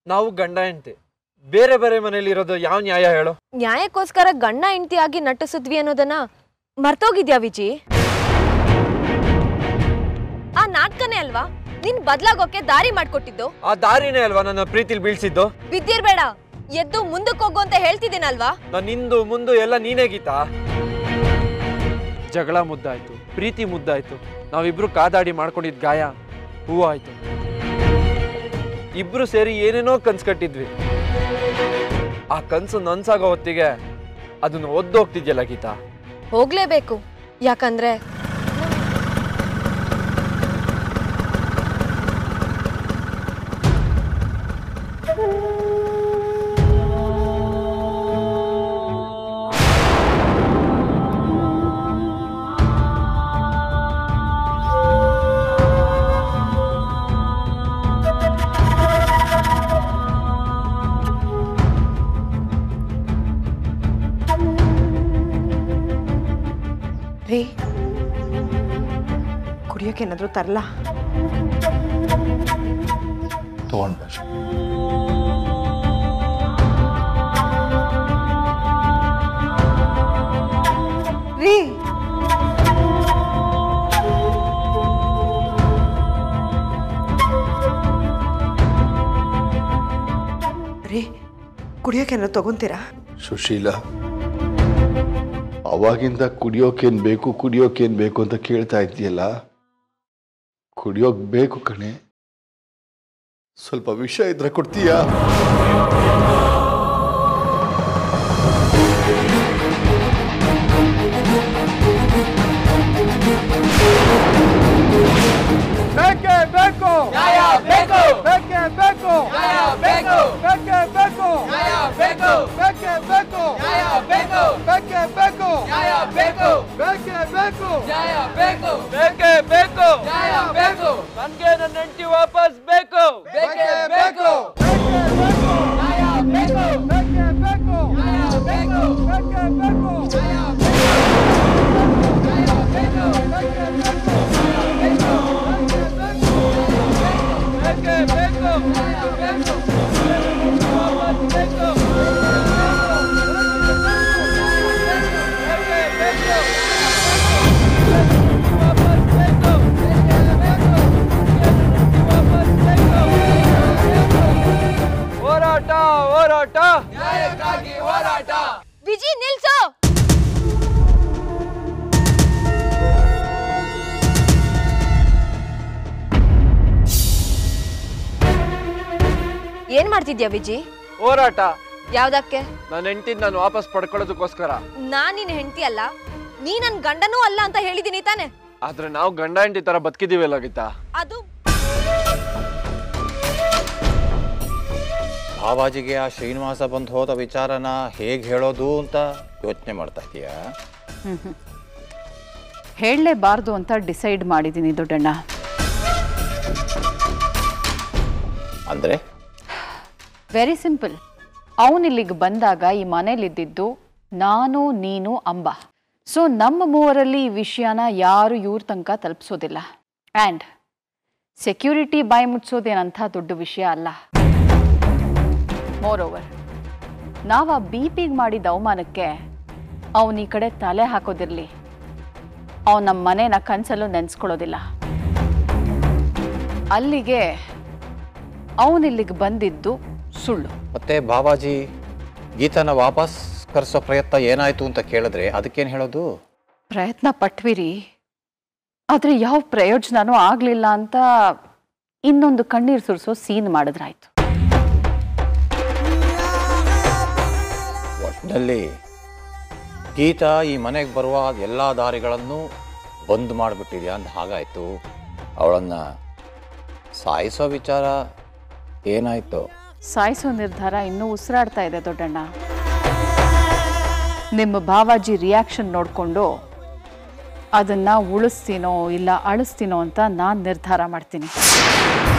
ನಾವು ಗಂಡ ಹೆಂಡತಿ ಬೇರೆ ಬೇರೆ ಮನೇಲಿ ಇರೋದು ಯಾವ ನ್ಯಾಯ ಹೇಳು? ನ್ಯಾಯಕ್ಕೋಸ್ಕರ ಗಂಡ ಹೆಂಡತಿಯಾಗಿ ನಟಿಸಿದ್ವಿ ಅನ್ನೋದನ್ನ ಮರ್ತೋಗಿದ್ಯಾ ವಿಜಿ? ಆ ನಾಟಕನೇ ಅಲ್ವಾ ನಿನ್ ಬದ್ಲಾಗೋಕೆ ದಾರಿ ಮಾಡ್ಕೊಟ್ಟಿದ್ದು? ಆ ದಾರಿನೇ ಅಲ್ವಾ ನನ್ನ ಪ್ರೀತಿಲಿ ಬೀಳ್ಸಿದ್ದು? ಬಿದ್ದಿರ್ಬೇಡ, ಎದ್ದು ಮುಂದಕ್ಕೆ ಹೋಗು ಅಂತ ಹೇಳ್ತಿದ್ದೀನಲ್ವಾ? ನಾನು ಹಿಂದು ಮುಂದು ಎಲ್ಲ ನೀನೇ ಗೀತಾ. ಜಗಳ ಮುದ್ದಾಯ್ತು, ಪ್ರೀತಿ ಮುದ್ದಾಯ್ತು, ನಾವಿಬ್ರು ಕಾದಾಡಿ ಮಾಡ್ಕೊಂಡಿದ್ ಗಾಯ ಹೂವು ಆಯ್ತು. ಇಬ್ರು ಸೇರಿ ಏನೇನೋ ಕನ್ಸು ಕಟ್ಟಿದ್ವಿ. ಆ ಕನ್ಸು ನನ್ಸಾಗೋ ಹೊತ್ತಿಗೆ ಅದನ್ನ ಒದ್ದೋಗ್ತಿದ್ಯಲ್ಲ ಗೀತಾ. ಹೋಗ್ಲೇಬೇಕು, ಯಾಕಂದ್ರೆ ರೀ ಕುಡಿಯೋಕೆ ಏನಾದರೂ ತರಲ್ಲ? ತಗೊಂಡ್ ಬಸ್. ರೀ ರೀ ಕುಡಿಯೋಕೆ ಏನಾದ್ರು ತಗೊಂತೀರಾ? ಸುಶೀಲಾ, ಅವಾಗಿಂದ ಕುಡಿಯೋಕೇನ್ ಬೇಕು ಅಂತ ಕೇಳ್ತಾ ಇದ್ದೀಯಲ್ಲ, ಕುಡಿಯೋಕ್ ಬೇಕು ಕಣೆ. ಸ್ವಲ್ಪ ವಿಷ ಇದ್ರೆ ಕೊಡ್ತೀಯಾ? ಬೇಕೇ ಬೇಕು ನ್ಯಾಯ ಬೇಕು, ಬೇಕೇ ಬೇಕು ನ್ಯಾಯ ಬೇಕು, ಬೇಕೇ ಬೇಕು ನ್ಯಾಯ ಬೇಕು, ಬೇಕೇ ಬೇಕು ನ್ಯಾಯ ಬೇಕು, ಬೇಕೇ ಬೇಕು ನ್ಯಾಯ ಬೇಕು, ಬೇಕೇ ಬೇಕು ನ್ಯಾಯ ಬೇಕು, ಬೇಕೇ ಬೇಕು ನ್ಯಾಯ ಬೇಕು. ನನಗೆ ನನ್ನ ಹೆಂಡತಿ ವಾಪಸ್ ಬೇಕು, ಬೇಕೇ ಬೇಕು ನ್ಯಾಯ ಬೇಕು, ಬೇಕೇ ಬೇಕು ನ್ಯಾಯ ಬೇಕು, ಬೇಕೇ ಬೇಕು ನ್ಯಾಯ ಹೋರಾಟ ಹೋರಾಟ ನ್ಯಾಯಕ್ಕಾಗಿ ಹೋರಾಟ. ವಿಜಿ ನಿಲ್ಸು. ಏನ್ ಮಾಡ್ತಿದ್ಯಾ ವಿಜಿ? ಹೋರಾಟ. ಯಾವ್ದಕ್ಕೆ? ನನ್ನ ಹೆಂಡತಿ ನಾನು ವಾಪಸ್ ಪಡ್ಕೊಳ್ಳೋದಕ್ಕೋಸ್ಕರ. ನಾನ್ ನಿನ್ ಹೆಂಡತಿ ಅಲ್ಲ, ನೀ ನನ್ ಗಂಡನೂ ಅಲ್ಲ ಅಂತ ಹೇಳಿದೀನಿ ತಾನೆ. ಆದ್ರೆ ನಾವು ಗಂಡ ಹೆಂಡತಿ ತರ ಬದುಕಿದೀವಲ್ಲ ಗೀತಾ. ಅದು ಭಾವಾಜಿಗೆ ಆ ಶ್ರೀನಿವಾಸ ಬಂದು ಹೋದ ವಿಚಾರನ ಹೇಗೆ ಹೇಳೋದು ಅಂತ ಯೋಚನೆ ಮಾಡ್ತಾ ಇದೀಯಾ? ಹೇಳಲೇಬಾರ್ದು ಅಂತ ಡಿಸೈಡ್ ಮಾಡಿದ್ದೀನಿ ದೊಡ್ಡಣ್ಣ. ಅಂದರೆ ವೆರಿ ಸಿಂಪಲ್. ಅವನಿಲ್ಲಿಗೆ ಬಂದಾಗ ಈ ಮನೇಲಿದ್ದಿದ್ದು ನಾನು, ನೀನು, ಅಂಬ. ಸೊ ನಮ್ಮ ಮೂವರಲ್ಲಿ ಈ ವಿಷಯನ ಯಾರು ಇವ್ರ ತನಕ ತಲುಪಿಸೋದಿಲ್ಲ. ಆ್ಯಂಡ್ ಸೆಕ್ಯೂರಿಟಿ ಬಾಯಿ ಮುಟ್ಸೋದೇನಂಥ ದೊಡ್ಡ ವಿಷಯ ಅಲ್ಲ. ಮೋರ್ ಓವರ್, ನಾವು ಆ ಬಿಪಿಗೆ ಮಾಡಿದ ಅವಮಾನಕ್ಕೆ ಅವನ ಈ ಕಡೆ ತಲೆ ಹಾಕೋದಿರಲಿ, ಅವನು ನಮ್ಮ ಮನೇನ ಕನಸಲ್ಲೂ ನೆನೆಸ್ಕೊಳ್ಳೋದಿಲ್ಲ. ಅಲ್ಲಿಗೆ ಅವನಿಲ್ಲಿಗೆ ಬಂದಿದ್ದು ಸುಳ್ಳು. ಮತ್ತೆ ಬಾಬಾಜಿ ಗೀತನ ವಾಪಸ್ ಕರೆಸೋ ಪ್ರಯತ್ನ ಏನಾಯ್ತು ಅಂತ ಕೇಳಿದ್ರೆ ಅದಕ್ಕೇನು ಹೇಳೋದು? ಪ್ರಯತ್ನ ಪಟ್ವಿರಿ, ಆದರೆ ಯಾವ ಪ್ರಯೋಜನನೂ ಆಗಲಿಲ್ಲ ಅಂತ ಇನ್ನೊಂದು ಕಣ್ಣೀರು ಸುರಿಸೋ ಸೀನ್ ಮಾಡಿದ್ರಾಯ್ತು. ಒಟ್ಟಿನಲ್ಲಿ ಗೀತಾ ಈ ಮನೆಗೆ ಬರುವ ಎಲ್ಲ ದಾರಿಗಳನ್ನು ಬಂದ್ ಮಾಡಿಬಿಟ್ಟಿದ್ಯಾ ಅಂತ ಹಾಗಾಯಿತು. ಅವಳನ್ನು ಸಾಯಿಸೋ ವಿಚಾರ ಏನಾಯಿತು? ಸಾಯಿಸೋ ನಿರ್ಧಾರ ಇನ್ನೂ ಉಸಿರಾಡ್ತಾ ಇದೆ ದೊಡ್ಡಣ್ಣ. ನಿಮ್ಮ ಭಾವಾಜಿ ರಿಯಾಕ್ಷನ್ ನೋಡಿಕೊಂಡು ಅದನ್ನು ಉಳಿಸ್ತೀನೋ ಇಲ್ಲ ಅಳಿಸ್ತೀನೋ ಅಂತ ನಾನು ನಿರ್ಧಾರ ಮಾಡ್ತೀನಿ.